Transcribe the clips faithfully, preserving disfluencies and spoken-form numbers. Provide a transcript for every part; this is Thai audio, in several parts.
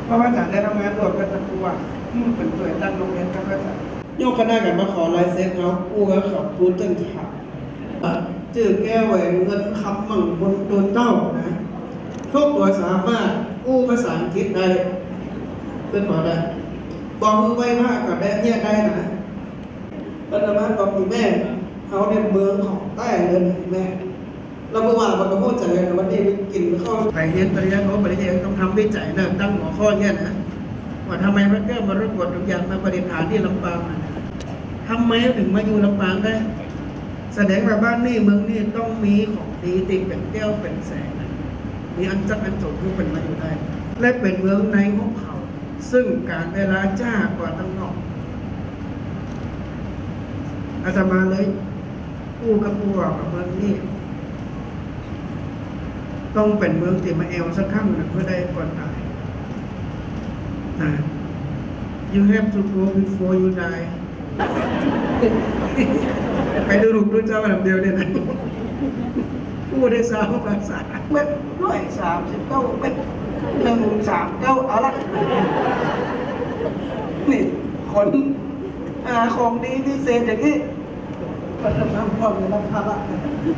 เพราะว่าอาจารย์ได้ทำงานร่วมกันตะกัวมันเป็นตัวตั้งโรงเรียนกับอาจารย์โยกคณะกันมาขอลายเซ็นเขากู้กับขอบพูดจังถามจื่อแก้วแหวนเงินคำมั่งบนโดนเต้านะทุกตัวสามารถกู้ภาษาอังกฤษได้เป็นหมอได้บอกมือไว้ว่ากับได้เนี่ยได้นะเป็นธรรมะบอกคุณแม่เขาในเมืองของใต้เงินแม่เราเมื่อวานเราก็พูดใจกันวันนี้ไปกินข้าวไปเรียนปริญญาโทปริญญาต้องทำวิจัยนะตั้งหัวข้อเนี่ยนะว่าทำไมพระแก้วมรกตทุกอย่างมาประดิษฐานที่ลำปางทำไมถึงมาอยู่ลำปางได้แสดงว่าบ้านนี่เมืองนี่ต้องมีของดีติดเป็นแก้วเป็นแสงมีอันจักอันโจทย์ทุกเป็นมาอยู่ได้และเป็นเมืองในของเขาซึ่งการเวลาจ้ากว่าตั้งนอกอาตมาเลยกู้กับปัวกับเมืองนี่ต้องเป็นเมืองที่มาเอวสักครั้งหนึ่งเพื่อได้ก่อนตายนะ you have to go before you die ไปดูรูปดูเจ้าแบบเดียวเนี่ยนะพูดได้สามภาษาเม็ดร้อยสามสิบเก้าเม็ดหนึ่งสามเก้าเอาละนี่คนอาของดีพิเศษอย่างนี้มันทำน้ำพร้อมในราคาละ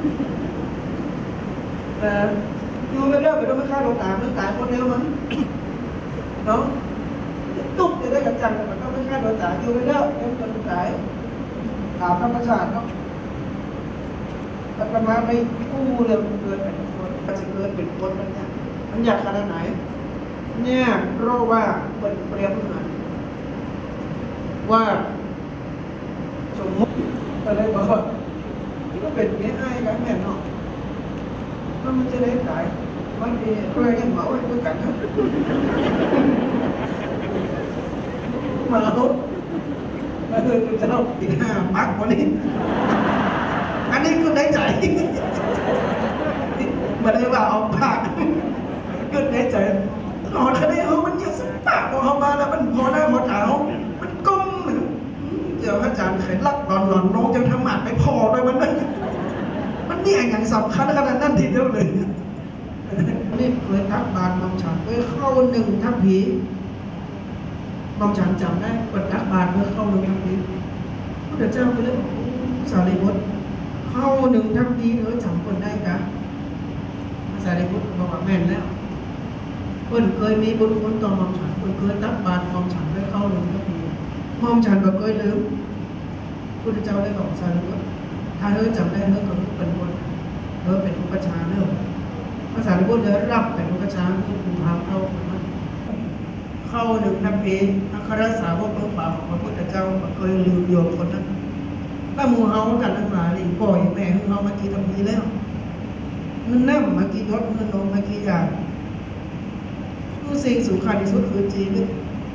นะอยู่ไม่ได้ไปต้องไม่ฆ่าตัวตายไม่ตายคนเดียวมันเนาะตุ๊กจะได้กระจังแต่มันก็ไม่ฆ่าตัวตายอยู่ไม่ได้เอ็มตัวตายถามธรรมชาติเนาะแต่ประมาณไม่กู้เรื่องเกิดเป็นคนมันจะเกิดเป็นคนมันเนี่ยมันอยากขนาดไหนเนี่ยเพราะว่าเป็นเปรียบเหมือนว่าสมมติอะไรบอกว่าก็เป็นเนี้ยไอ้กันแม่เนาะก็มันจะได้ตายวันนี้ก็ยังเหมาไว้ด้วยกันนะมาแล้วมาเดินจะเล่าอีกห้าปักวันนี้อันนี้ก็ได้ใจมาได้ว่าเอาปากก็ได้ใจนอนแค่นี้เอามันเยอะสักปากพอเขามาแล้วมันพอหน้าพอเท้ามันก้มเดี๋ยวอาจารย์เคยลักหลอนหลอนน้องจะทำหมันไม่พอด้วยมันมันมันนี่อย่างสำคัญขนาดนั้นทีเดียวเลยนี่เคยทักบาลบางฉันเคยเข้าหนึ่งทักผีบางฉันจำได้เปิดทักบาลเมื่อเข้าหนึ่งทักผีพระเจ้าไปเรื่องสารีบุตรเข้าหนึ่งทักผีเออจำคนได้กันสารีบุตรบอกว่าแม่นแล้วเพิ่นเคยมีบุญคุณต่อมอมฉันเพิ่นเคยตักบาตรมอมฉันได้เข้าหนึ่งทักผีมอมฉันก็เคยลืมพระเจ้าได้บอกสารีบุตรถ้าเธอจำได้เธอก็เป็นคนเธอเป็นอุปชาเนอะภาษาที่พูดเธอรับเป็นอุปชาที่คุณพาเข้าเข้าหนึ่งทัพพีอัครสาวกพระบาทของพระพุทธเจ้าเคยลืมโยมคนนั้นถ้ามูเฮากันทั้งหลายนี่ปล่อยแม่ของเรามากี่ทัพพีแล้วเงินนั่งมากี่ยศเงินนมมากี่อย่างคือสิ่งสำคัญที่สุดคือชีวิต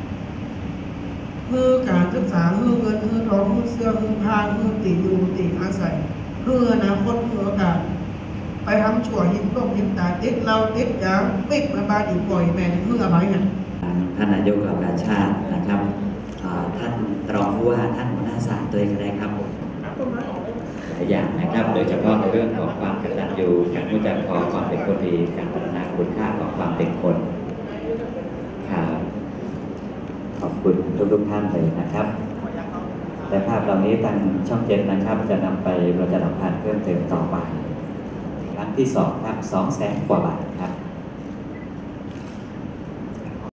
คือการศึกษาคือเงินคือทองคือเสื้อคือผ้าคือตีอยู่ตีอาศัยเพื่ออนาคตเพื่อโอกาสไปทำชั่วหินต้มหินตาติดเราติดยาปิดมาบาดอีกปล่อยแม่เมื่ออะไรเนี่ยท่านนายกเหล่ากาชาตินะครับท่านรองผู้ว่าท่านหัวหน้าศาลตัวเองก็ได้ครับหลายอย่างนะครับโดยเฉพาะในเรื่องของความกตัญญูการรู้จักพอความเป็นคนดีการพัฒนาคุณค่าของความเป็นคนครับขอบคุณทุกๆท่านเลยนะครับและภาพเหล่านี้ทางช่องเจ็ดนะครับจะนำไปประชาสัมพันธ์เพิ่มเติมต่อไปครั้งที่สองครับสองแสนกว่าบาทครับ